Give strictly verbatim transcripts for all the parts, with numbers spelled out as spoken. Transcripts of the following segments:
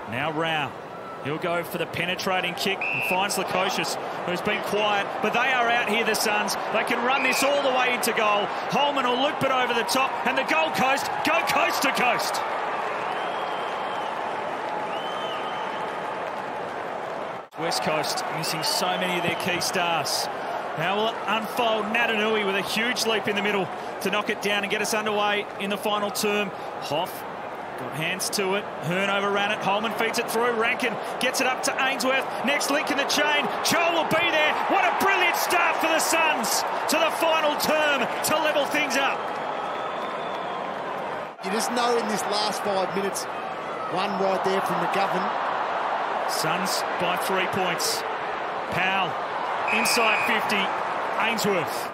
Now Rao. He'll go for the penetrating kick and finds Lukosius, who's been quiet. But they are out here, the Suns. They can run this all the way into goal. Holman will loop it over the top, and the Gold Coast go coast to coast. West Coast missing so many of their key stars. How will it unfold? Natanui with a huge leap in the middle to knock it down and get us underway in the final term. Hoff got hands to it. Hearn overran it. Holman feeds it through. Rankin gets it up to Ainsworth. Next link in the chain. Joel will be there. What a brilliant start for the Suns to the final term to level things up. You just know in this last five minutes, one right there from McGovern. Suns by three points. Powell inside fifty. Ainsworth.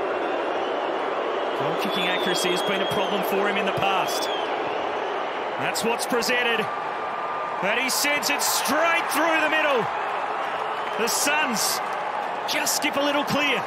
Goal kicking accuracy has been a problem for him in the past. That's what's presented. But he sends it straight through the middle. The Suns just skip a little clear.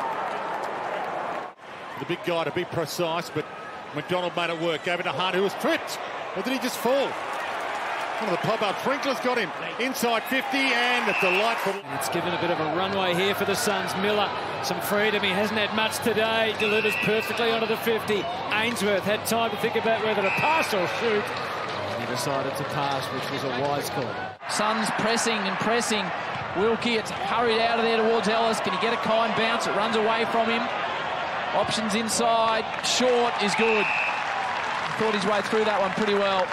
The big guy to be precise, but McDonald made it work. Gave it to Hunt, who was tripped. Or did he just fall? One of the pop-up sprinklers got him inside fifty, and a delightful. It's given a bit of a runway here for the Suns. Miller, some freedom. He hasn't had much today. Delivers perfectly onto the fifty. Ainsworth had time to think about whether to pass or shoot. And he decided to pass, which was a wise call. Suns pressing and pressing. Wilkie, it's hurried out of there towards Ellis. Can he get a kind bounce? It runs away from him. Options inside. Short is good. Thought his way through that one pretty well.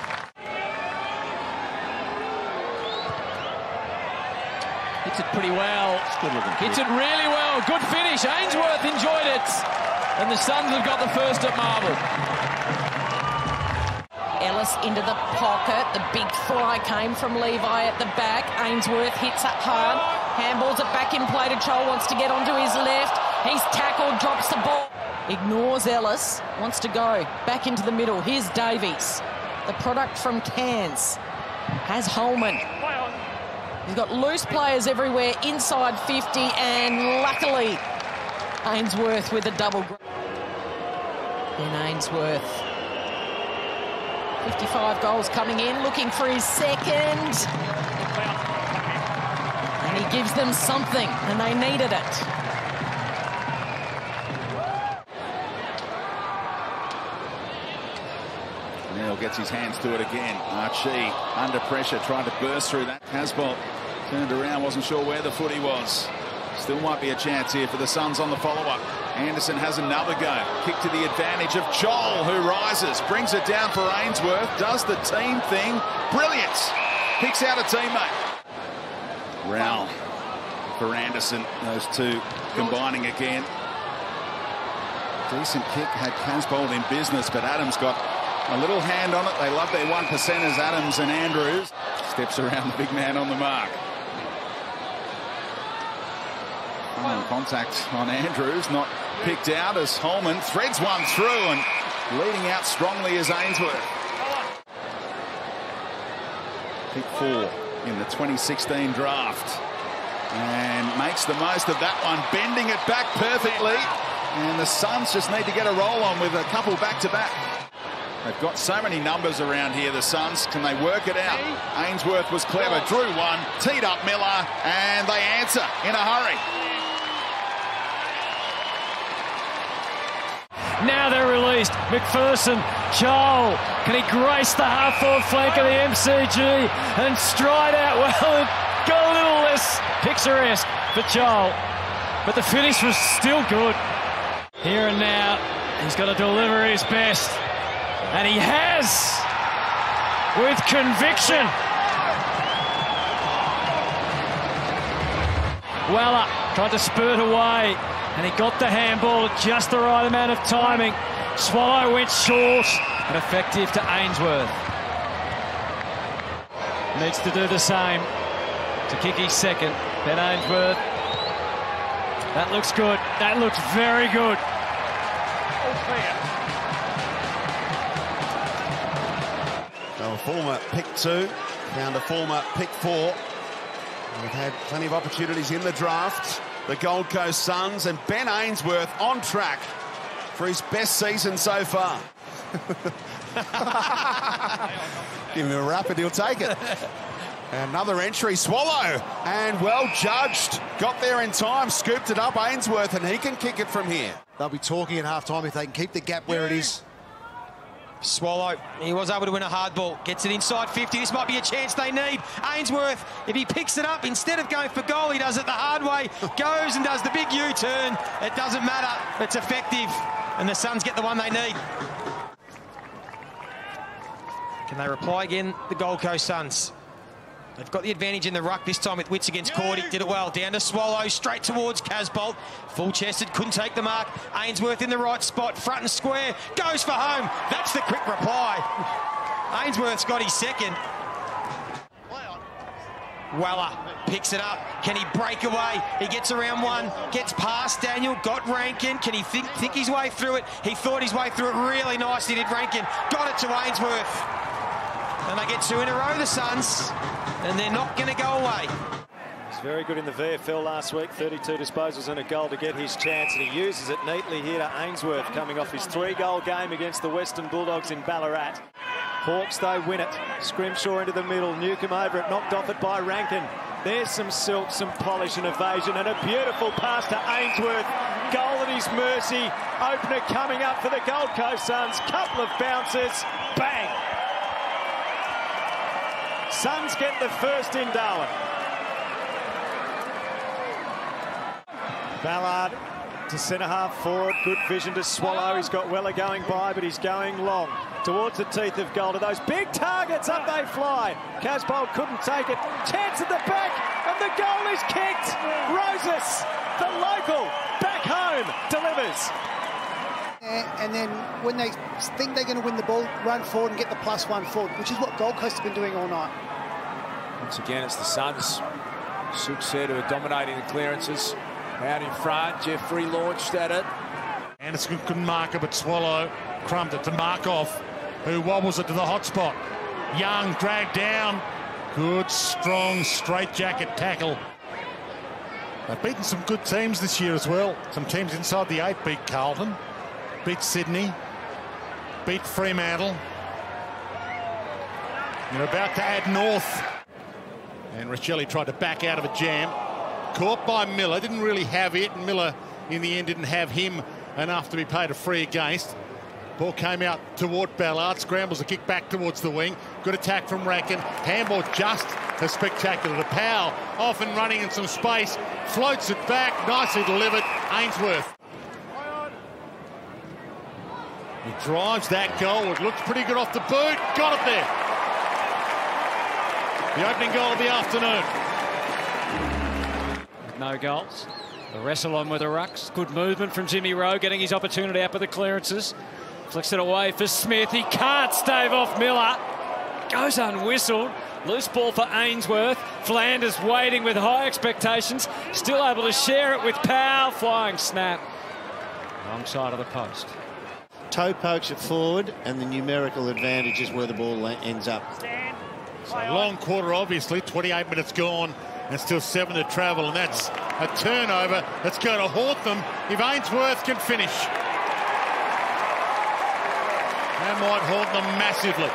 Hits it pretty well. Hits it really well. Good finish. Ainsworth enjoyed it. And the Suns have got the first at Marvel. Ellis into the pocket. The big fly came from Levi at the back. Ainsworth hits it hard. Handballs it back in play to Chol. Wants to get onto his left. He's tackled, drops the ball. Ignores Ellis. Wants to go back into the middle. Here's Davies. The product from Cairns. Has Holman. He's got loose players everywhere inside fifty, and luckily Ainsworth with a double. Then Ainsworth. fifty-five goals coming in, looking for his second. And he gives them something, and they needed it. Neil gets his hands to it again. Archie under pressure, trying to burst through that. Casbolt turned around, wasn't sure where the footy was. Still might be a chance here for the Suns on the follow-up. Anderson has another go. Kick to the advantage of Joel, who rises, brings it down for Ainsworth, does the team thing. Brilliant. Picks out a teammate. Rowell for Anderson. Those two combining again. Decent kick, had Casbolt in business, but Adams got a little hand on it. They love their one percenters, Adams and Andrews. Steps around the big man on the mark. Oh, contact on Andrews, not picked out as Holman threads one through, and leading out strongly is Ainsworth. Pick four in the twenty sixteen draft. And makes the most of that one, bending it back perfectly. And the Suns just need to get a roll on with a couple back-to-back. They've got so many numbers around here, the Suns. Can they work it out? Ainsworth was clever, drew one, teed up Miller, and they answer in a hurry. Now they're released. McPherson, Joel, can he grace the half-forward flank of the M C G and stride out well and go a little less picturesque for Joel. But the finish was still good. Here and now, he's got to deliver his best. And he has, with conviction. Weller tried to spurt away, and he got the handball at just the right amount of timing. Swallow went short, and effective to Ainsworth. Needs to do the same to kick his second. Ben Ainsworth. That looks good. That looks very good. So a former pick two, found a former pick four. We've had plenty of opportunities in the draft. The Gold Coast Suns, and Ben Ainsworth on track for his best season so far. Give him a rap and he'll take it. Another entry, Swallow, and well judged. Got there in time, scooped it up, Ainsworth, and he can kick it from here. They'll be talking at half-time if they can keep the gap where it is. Swallow, he was able to win a hard ball. Gets it inside fifty. This might be a chance they need. Ainsworth, if he picks it up, instead of going for goal, he does it the hard way. Goes and does the big U-turn. It doesn't matter. It's effective. And the Suns get the one they need. Can they reply again? The Gold Coast Suns. They've got the advantage in the ruck this time with Witts against Cordy. Did it well. Down to Swallow, straight towards Casbolt. Full-chested, couldn't take the mark. Ainsworth in the right spot, front and square. Goes for home. That's the quick reply. Ainsworth's got his second. Weller picks it up. Can he break away? He gets around one, gets past Daniel, got Rankin. Can he think, think his way through it? He thought his way through it really nicely, did Rankin. Got it to Ainsworth. And they get two in a row, the Suns, and they're not going to go away. He's very good in the V F L last week, thirty-two disposals and a goal to get his chance, and he uses it neatly here to Ainsworth, coming off his three-goal game against the Western Bulldogs in Ballarat. Hawks, they win it. Scrimshaw into the middle, Newcomb over it, knocked off it by Rankin. There's some silk, some polish and evasion, and a beautiful pass to Ainsworth. Goal at his mercy. Opener coming up for the Gold Coast Suns. Couple of bounces. Bang! Suns get the first in Darwin. Ballard to centre-half forward. Good vision to Swallow. He's got Weller going by, but he's going long towards the teeth of goal. To those big targets, up they fly. Casbolt couldn't take it. Chance at the back, and the goal is kicked. Roses, the local, back home, delivers. And then when they think they're going to win the ball, run forward and get the plus one forward, which is what Gold Coast have been doing all night. Once again, it's the Suns. Sook said who are dominating the clearances. Out in front, Jeffrey launched at it. Anderson couldn't mark it, but Swallow crumbed it to Markov, who wobbles it to the hot spot. Young dragged down. Good, strong, straight-jacket tackle. They've beaten some good teams this year as well. Some teams inside the eight beat Carlton, beat Sydney, beat Fremantle. They're about to add North. And Riccelli tried to back out of a jam. Caught by Miller, didn't really have it, and Miller in the end didn't have him enough to be paid a free against. Ball came out toward Ballard, scrambles a kick back towards the wing. Good attack from Rankin. Handball just as spectacular to Powell. Off and running in some space. Floats it back, nicely delivered. Ainsworth. He drives that goal. It looks pretty good off the boot. Got it there. The opening goal of the afternoon. No goals. The wrestle on with the rucks. Good movement from Jimmy Rowe, getting his opportunity up with the clearances. Flicks it away for Smith. He can't stave off Miller. Goes unwhistled. Loose ball for Ainsworth. Flanders waiting with high expectations. Still able to share it with Powell. Flying snap. Wrong side of the post. Toe pokes it forward, and the numerical advantage is where the ball ends up. So long quarter, obviously. twenty-eight minutes gone. And still seven to travel, and that's a turnover. Let's go to Hawthorn if Ainsworth can finish. That might haunt them massively.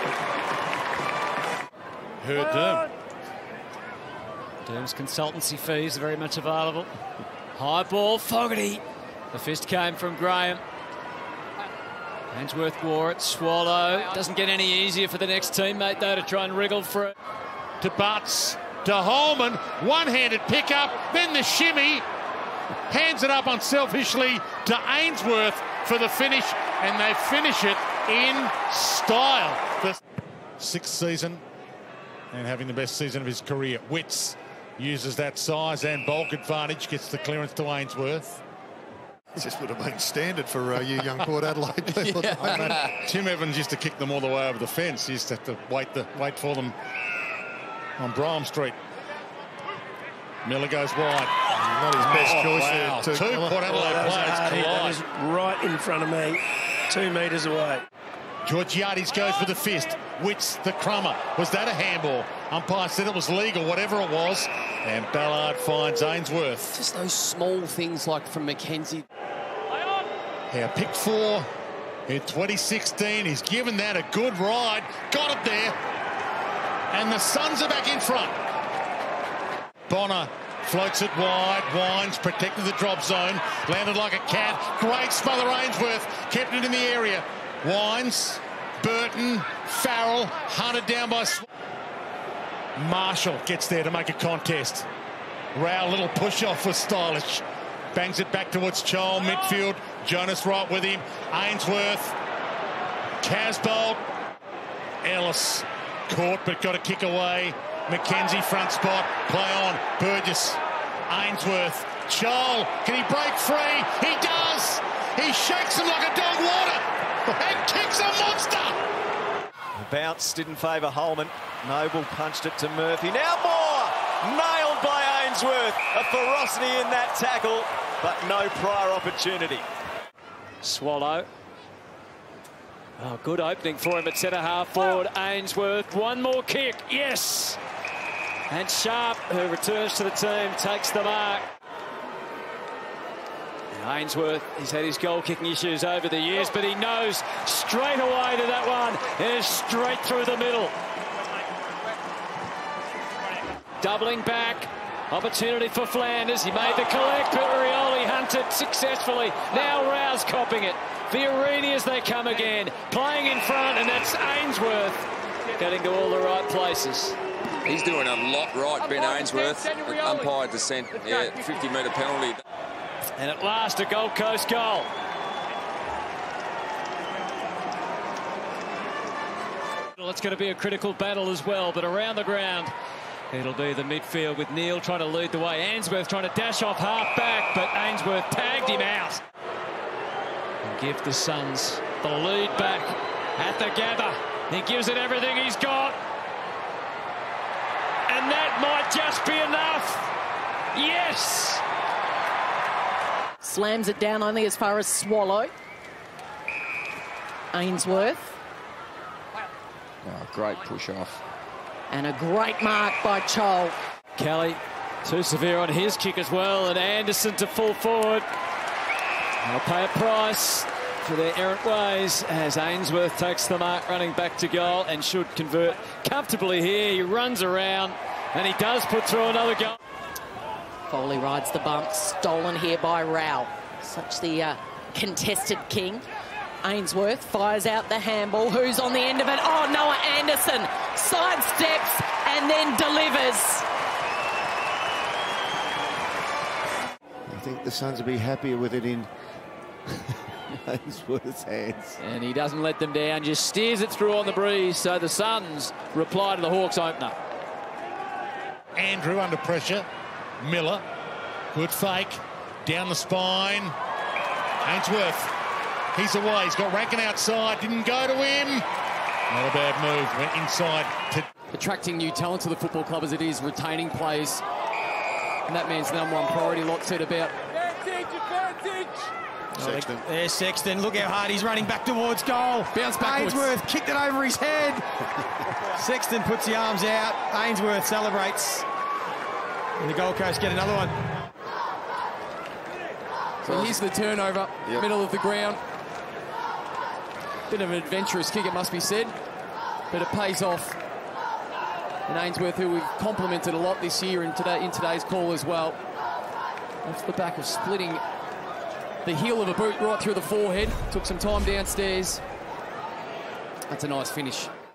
Heard Doom. Doom's consultancy fees are very much available. High ball, Fogarty. The fist came from Graham. Ainsworth wore it, Swallow. Doesn't get any easier for the next teammate, though, to try and wriggle for it. To Butts. To Holman, one-handed pickup, then the shimmy, hands it up unselfishly to Ainsworth for the finish, and they finish it in style. The sixth season, and having the best season of his career. Witts uses that size and bulk advantage, gets the clearance to Ainsworth. This would have been standard for uh, you young Port Adelaide people. Yeah. I mean, Tim Evans used to kick them all the way over the fence. He used to have to wait, the, wait for them on Brougham Street. Miller goes wide. Not his best oh, choice wow. there. Two Port Adelaide players collide. That is right in front of me, two metres away. Georgiades goes for the fist. Witts the crummer. Was that a handball? Umpire said it was legal, whatever it was. And Ballard finds Ainsworth. Just those small things like from McKenzie. Yeah, pick four In twenty sixteen, he's given that a good ride. Got it there. And the Suns are back in front. Bonner floats it wide. Wines protected the drop zone. Landed like a cat. Great smother Ainsworth. Kept it in the area. Wines, Burton, Farrell, hunted down by... Marshall gets there to make a contest. Rao, little push-off was stylish. Bangs it back towards Chol, midfield. Jonas right with him. Ainsworth. Casbolt. Ellis. Caught, but got a kick away. McKenzie front spot. Play on. Burgess. Ainsworth. Chol. Can he break free? He does. He shakes him like a dog water. And kicks a monster. The bounce didn't favour Holman. Noble punched it to Murphy. Now Moore. Nailed by Ainsworth. A ferocity in that tackle, but no prior opportunity. Swallow. Oh, good opening for him at centre half forward. Ainsworth, one more kick, yes! And Sharp, who returns to the team, takes the mark. Now Ainsworth, he's had his goal-kicking issues over the years, but he knows straight away to that one. It is straight through the middle. Doubling back. Opportunity for Flanders. He made the collect, but Rioli hunted successfully. Now Rao's copping it. Fiorini as they come again. Playing in front, and that's Ainsworth getting to all the right places. He's doing a lot right, Ben Ainsworth. Umpire dissent. Yeah, fifty metre penalty. And at last, a Gold Coast goal. Well, it's going to be a critical battle as well, but around the ground, it'll be the midfield with Neil trying to lead the way. Ainsworth trying to dash off half back, but Ainsworth tagged him out. And give the Suns the lead back at the gather. He gives it everything he's got. And that might just be enough. Yes! Slams it down only as far as Swallow. Ainsworth. Oh, great push-off. And a great mark by Chol. Kelly too severe on his kick as well, and Anderson to full forward. They'll pay a price for their errant ways as Ainsworth takes the mark, running back to goal, and should convert comfortably here. He runs around and he does put through another goal. Foley rides the bump, stolen here by Rao. Such the uh, contested king. Ainsworth fires out the handball. Who's on the end of it? Oh, Noah Anderson sidesteps and then delivers. I think the Suns will be happier with it in Ainsworth's hands. And he doesn't let them down, just steers it through on the breeze. So the Suns reply to the Hawks opener. Andrew under pressure. Miller. Good fake. Down the spine. Ainsworth. He's away. He's got Rankin outside. Didn't go to him. Not a bad move. Went inside. To attracting new talent to the football club as it is retaining players. And that means the number one priority. Lot said about. Sexton. Oh, there's Sexton. Look how hard he's running back towards goal. Bounce backwards. Ainsworth kicked it over his head. Sexton puts the arms out. Ainsworth celebrates. And the Gold Coast get another one. So here's the turnover, yep. Middle of the ground. Bit of an adventurous kick, it must be said, but it pays off. And Ainsworth, who we've complimented a lot this year in, today, in today's call as well, off the back of splitting the heel of a boot right through the forehead. Took some time downstairs. That's a nice finish.